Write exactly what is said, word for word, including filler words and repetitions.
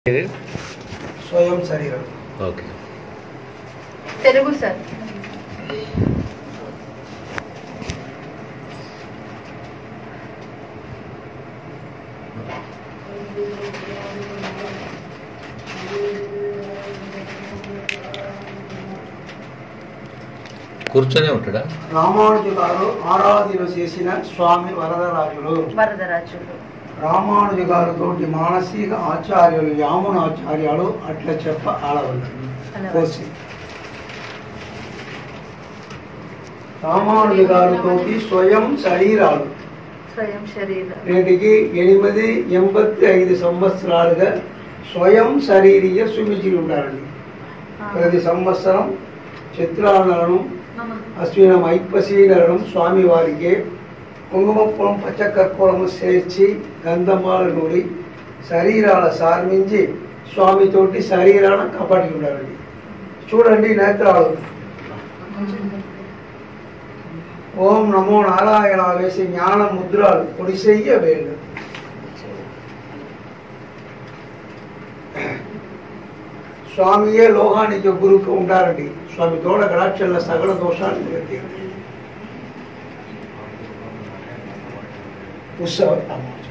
స్వయం శరీరం. Okay Telugu sir. కూర్చొనే ఉంటాడా? రామానుజు గారు ఆరాధన చేసిన స్వామి వరదరాజులు. వరదరాజులు రామానుజు గారు తోటి మానసిక ఆచార్యులు యామున ఆచార్యాలు అట్లా చెప్ప ఆడవచ్చు. రామానుజు గారు తోటి స్వయం శరీరాలు స్వయం శరీరం నేటికి ఎనిమిది ఎనభై ఐదు సంవత్సరాలుగా స్వయం శరీరీయ సుమిచి ఉండాలండి. ప్రతి సంవత్సరం చిత్రాలను అశ్వినం ఐపసీనరణం స్వామి వారికి కుంకుమపురం పచ్చకర్పూరము చేర్చి గంధమాల నూరి శరీరాల సార్మించి స్వామితోటి శరీరాన కపటి ఉండాలండి. చూడండి నేత్రాలు. ఓం నమో నారాయణ వేసి జ్ఞాన ముద్రాలు పొడిసెయ్య వేళ్ళు. స్వామియే లోహానికి గురుకు ఉంటారండి. స్వామి తోడ గడాక్షల సగల దోషాలు ఉత్సవ